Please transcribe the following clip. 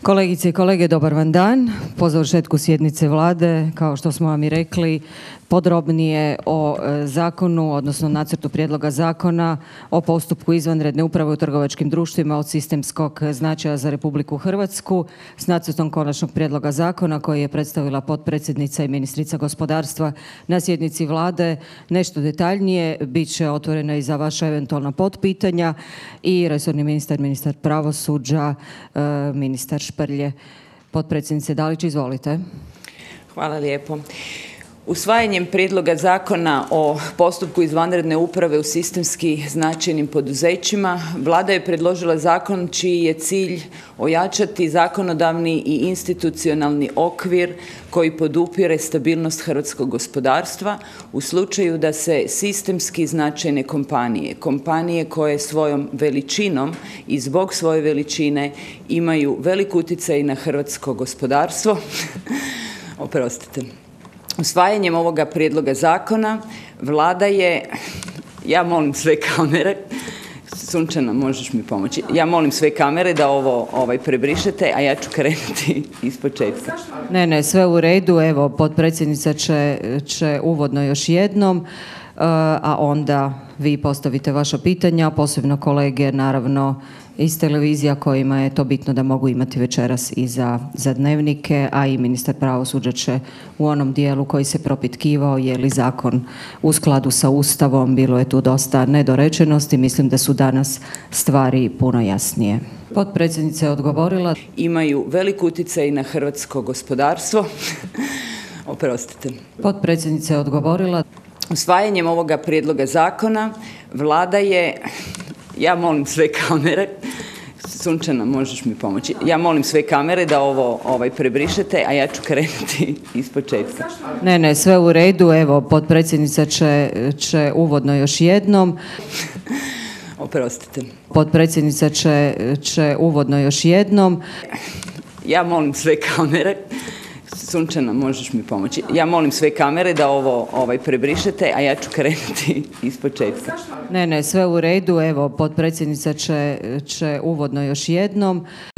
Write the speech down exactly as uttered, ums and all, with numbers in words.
Kolegice i kolege, dobar vam dan. Po završetku sjednice Vlade, kao što smo vam i rekli, podrobnije o zakonu, odnosno nacrtu prijedloga zakona o postupku izvanredne uprave u trgovačkim društvima od sistemskog značaja za Republiku Hrvatsku s nacrtom konačnog prijedloga zakona koji je predstavila potpredsjednica i ministrica gospodarstva na sjednici Vlade. Nešto detaljnije bit će otvoreno i za vaša eventualna potpitanja i resorni ministar, ministar pravosuđa, ministar Šprlje. Potpredsjednice Dalić, izvolite. Hvala lijepo. Usvajanjem prijedloga zakona o postupku izvanredne uprave u sistemski značajnim poduzećima Vlada je predložila zakon čiji je cilj ojačati zakonodavni i institucionalni okvir koji podupire stabilnost hrvatskog gospodarstva u slučaju da se sistemski značajne kompanije, kompanije koje svojom veličinom i zbog svoje veličine imaju velik utjecaj na hrvatsko gospodarstvo, oprostite, usvajanjem ovoga prijedloga zakona Vlada je, ja molim sve kamere, Sunčana možeš mi pomoći, ja molim sve kamere da ovo ovaj, prebrišete, a ja ću krenuti iz početka. Ne, ne, sve u redu, evo potpredsjednica će, će uvodno još jednom, a onda vi postavite vaša pitanja, posebno kolege naravno iz televizija kojima je to bitno da mogu imati večeras i za, za dnevnike, a i ministar pravosuđa će u onom dijelu koji se propitkivao je li zakon u skladu sa Ustavom, bilo je tu dosta nedorečenosti, mislim da su danas stvari puno jasnije. Potpredsjednica je odgovorila. Imaju velik utjecaj na hrvatsko gospodarstvo, oprostite. Potpredsjednica je odgovorila. Usvajanjem ovoga prijedloga zakona Vlada je, ja molim sve kamere, Sunčana možeš mi pomoći, ja molim sve kamere da ovo ovaj, prebrišete, a ja ću krenuti iz početka. Ne, ne, sve u redu, evo potpredsjednica će, će uvodno još jednom. Oprostite. Potpredsjednica će, će uvodno još jednom. Ja molim sve kamere, Sunčana možeš mi pomoći, ja molim sve kamere da ovo ovaj, prebrišete, a ja ću krenuti iz početka. Ne, ne, sve u redu, evo potpredsjednica će, će uvodno još jednom.